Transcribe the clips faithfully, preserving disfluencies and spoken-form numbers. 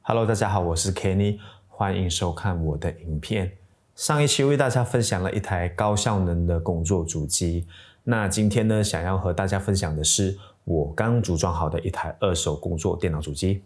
Hello， 大家好，我是 Kenny， 欢迎收看我的影片。上一期为大家分享了一台高效能的工作主机，那今天呢，想要和大家分享的是我刚组装好的一台二手工作电脑主机。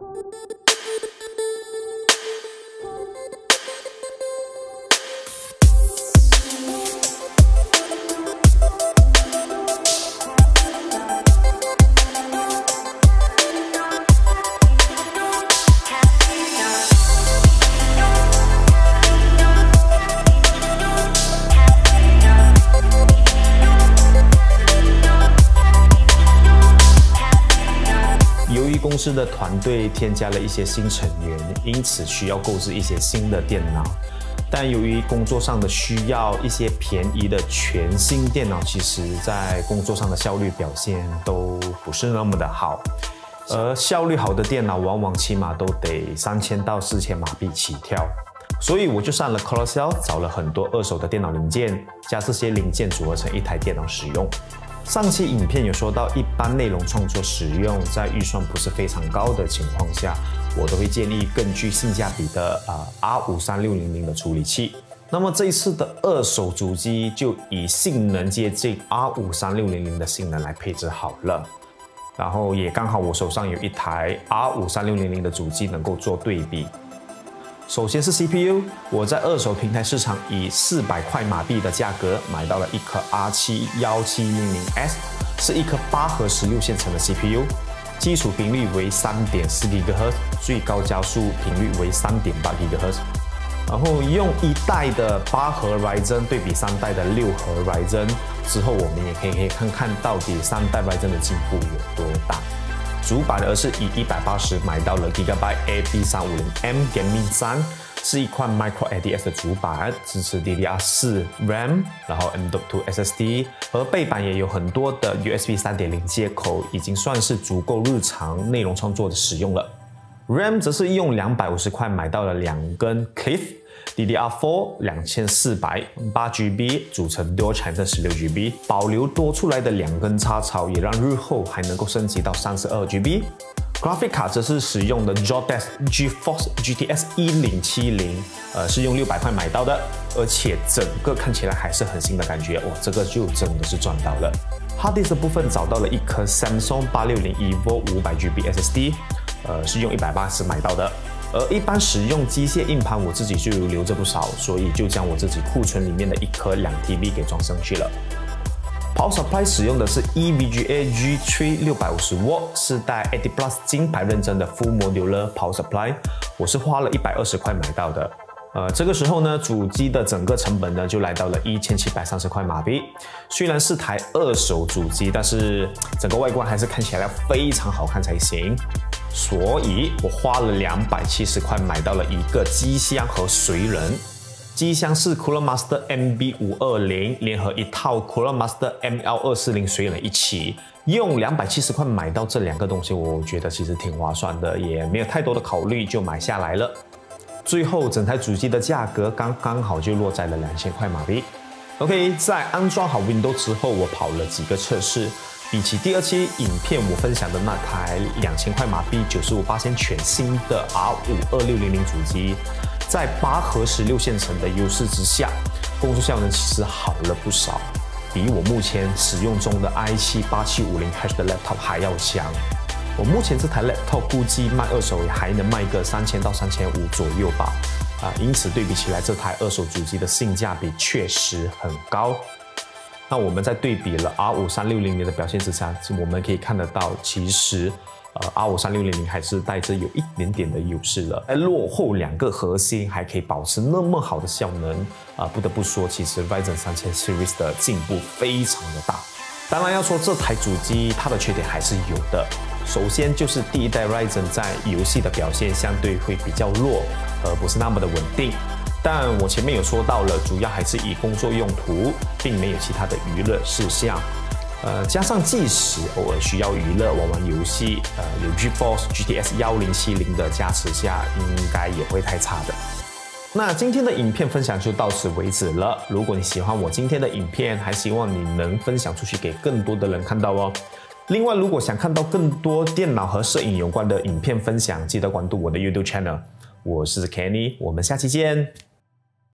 公司的团队添加了一些新成员，因此需要购置一些新的电脑。但由于工作上的需要，一些便宜的全新电脑，其实在工作上的效率表现都不是那么的好。而效率好的电脑，往往起码都得三千到四千马币起跳。所以我就上了 Carousell， 找了很多二手的电脑零件，将这些零件组合成一台电脑使用。上期影片有说到，一般内容创作使用在预算不是非常高的情况下，我都会建议更具性价比的呃 R 五三六零零的处理器。那么这一次的二手主机就以性能接近 R 五三六零零的性能来配置好了，然后也刚好我手上有一台 R 五三六零零的主机能够做对比。首先是 C P U， 我在二手平台市场以四百块马币的价格买到了一颗 R 七一七零零 S， 是一颗八核十六线程的 C P U， 基础频率为 三点四吉赫兹， 最高加速频率为 三点八吉赫兹。然后用一代的八核 Ryzen 对比三代的六核 Ryzen 之后，我们也可以可以看看到底三代 Ryzen 的进步有多大。主板而是以一百八十买到了 Gigabyte A B 三五零 M Gaming 三，是一款 Micro L E D 的主板，支持 D D R 四 RAM， 然后 M 点二 S S D， 而背板也有很多的 U S B 三点零 接口，已经算是足够日常内容创作的使用了。RAM 则是用两百五十块买到了两根 Cliff D D R 四 两千四百八 G B 组成 Dual Channel 十六 G B， 保留多出来的两根插槽，也让日后还能够升级到三十二 G B。Graphic 卡则是使用的 Jordex GeForce G T X 一零七零，呃，是用六百块买到的，而且整个看起来还是很新的感觉，哇，这个就真的是赚到了。Hard Disk 的部分找到了一颗 Samsung 八六零 Evo 五百 G B S S D， 呃，是用一百八十买到的。而一般使用机械硬盘，我自己就留着不少，所以就将我自己库存里面的一颗两 T B 给装上去了。Power Supply 使用的是 E V G A G 三六百五十瓦，是带 八十 Plus 金牌认证的 Full Modular Power Supply， 我是花了一百二十块买到的。呃，这个时候呢，主机的整个成本呢就来到了一千七百三十块马币。虽然是台二手主机，但是整个外观还是看起来要非常好看才行。所以我花了两百七十块买到了一个机箱和水冷。机箱是 Cooler Master M B 五二零 联合一套 Cooler Master M L 二四零水冷一起，用两百七十块买到这两个东西，我觉得其实挺划算的，也没有太多的考虑就买下来了。最后整台主机的价格刚刚好就落在了两千块马币。OK， 在安装好 Windows 之后，我跑了几个测试。比起第二期影片我分享的那台两千块马币 九十五%全新的 R 五二六零零主机，在八核十六线程的优势之下，工作效能其实好了不少，比我目前使用中的 i 七八七五零 H 的 laptop 还要强。我目前这台 laptop 估计卖二手也还能卖个三千到三千五左右吧，啊，因此对比起来，这台二手主机的性价比确实很高。那我们在对比了 R 五三六零零的表现之下，我们可以看得到，其实呃 R 五三六零零还是带着有一点点的优势了。而落后两个核心还可以保持那么好的效能，啊、呃，不得不说，其实 Ryzen 三千 Series 的进步非常的大。当然要说这台主机它的缺点还是有的，首先就是第一代 Ryzen 在游戏的表现相对会比较弱，而不是那么的稳定。但我前面有说到了，主要还是以工作用途，并没有其他的娱乐事项。呃，加上即使偶尔需要娱乐玩玩游戏，呃，有 GeForce G T X 一零七零的加持下，应该也不会太差的。那今天的影片分享就到此为止了。如果你喜欢我今天的影片，还希望你能分享出去给更多的人看到哦。 另外，如果想看到更多电脑和摄影有关的影片分享，记得关注我的 YouTube channel。我是 Kenny， 我们下期见。